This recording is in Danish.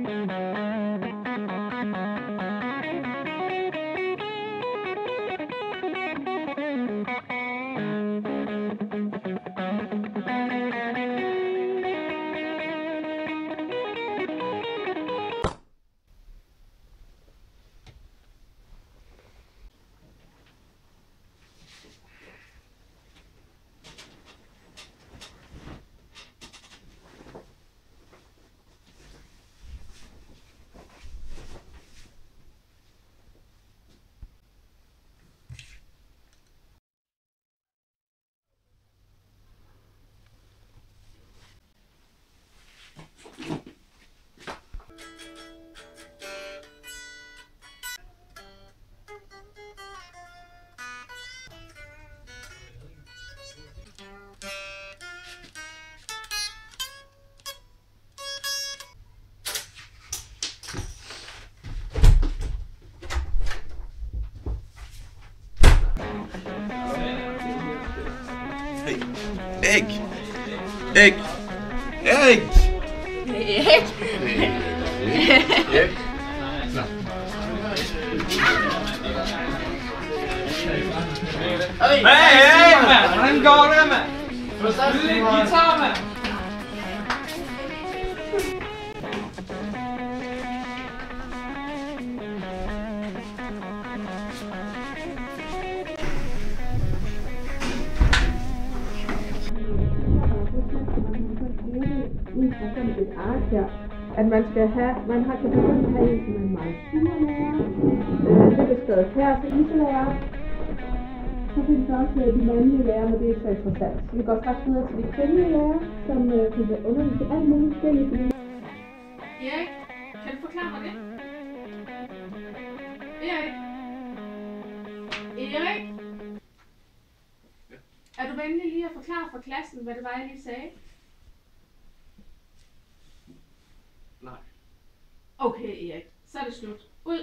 Æg! Æg! Æg! Æg! Æg! Hey, mand! Hvordan går det, mand? Spil lidt guitar, mand! Et ark her, at man skal have, man har kan begynde at have en som en meget sure lærer. Det er beskrevet her, så iselærer. Så findes der også de mandlige lærer, men det er ikke så interessant. Så vi går straks videre til de kvindelige lærer, som kan undervise alt muligt forskelligt. Erik, kan du forklare mig det? Erik? Erik? Er du venlig lige at forklare for klassen, hvad det var, jeg lige sagde? Nej. Okay, Erik. Så er det slut. Ud!